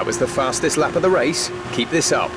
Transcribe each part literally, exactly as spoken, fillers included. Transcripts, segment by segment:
was the fastest lap of the race. Keep this up.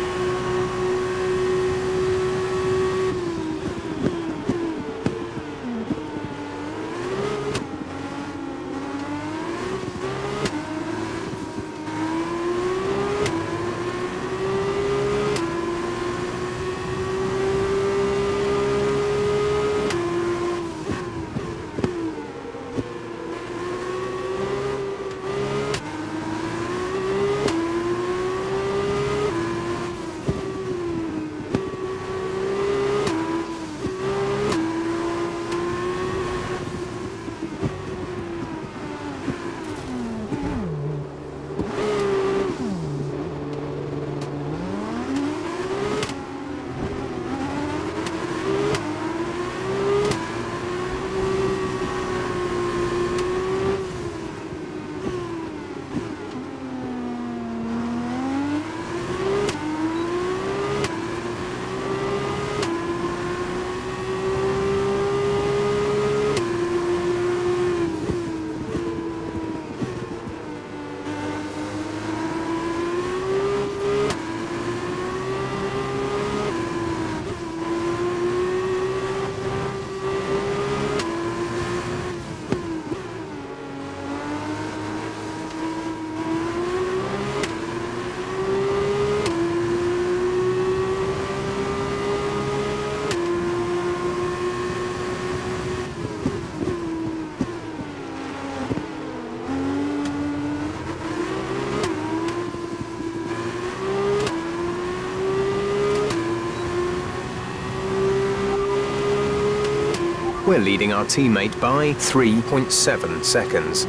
We're leading our teammate by three point seven seconds.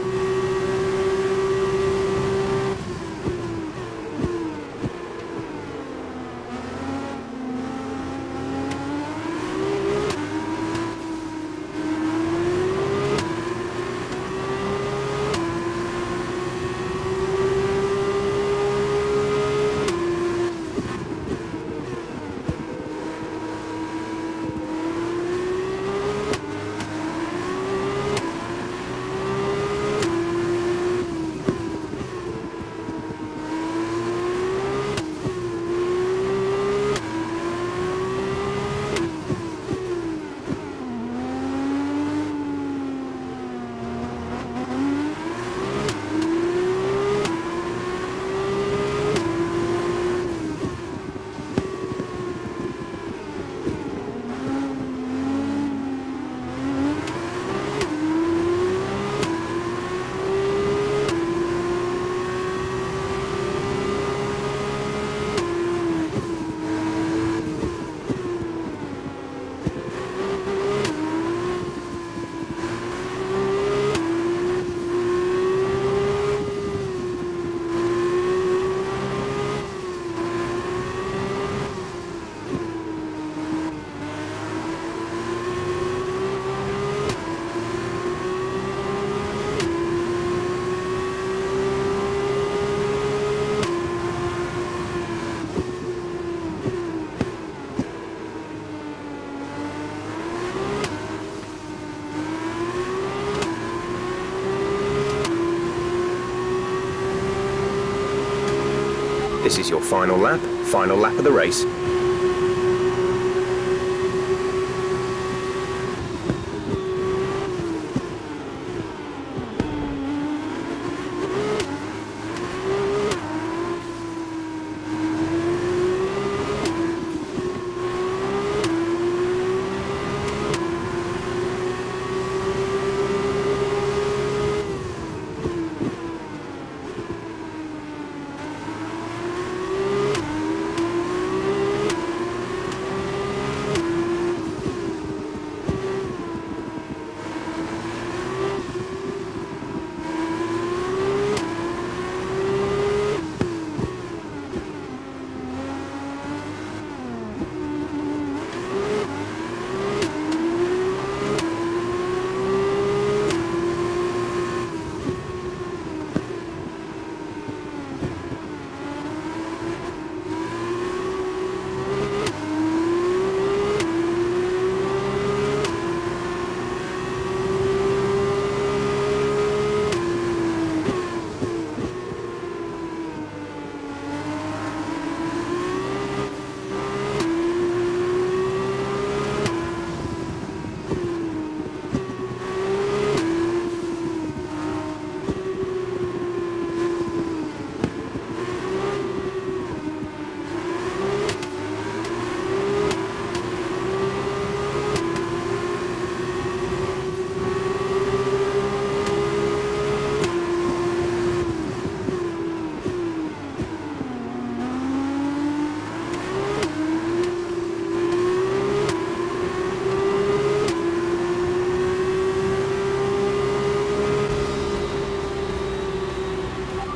This is your final lap, final lap of the race.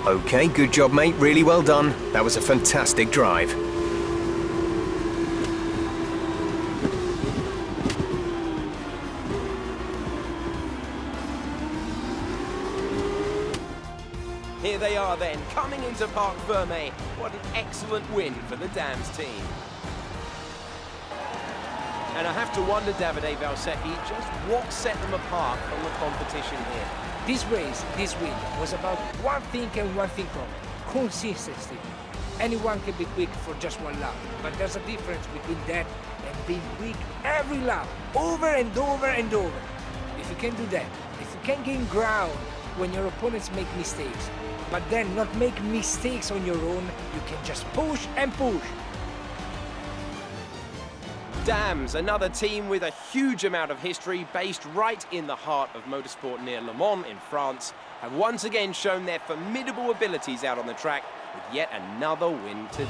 Okay, good job, mate. Really well done. That was a fantastic drive. Here they are then, coming into Parc Fermé. What an excellent win for the Dams team. And I have to wonder, Davide Valsecchi, just what set them apart from the competition here. This race, this win, was about one thing and one thing only: consistency. Anyone can be quick for just one lap, but there's a difference between that and being quick every lap, over and over and over. If you can do that, if you can gain ground when your opponents make mistakes, but then not make mistakes on your own, you can just push and push. Dams, another team with a huge amount of history, based right in the heart of motorsport near Le Mans in France, have once again shown their formidable abilities out on the track with yet another win today.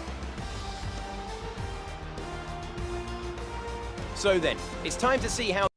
So then, it's time to see how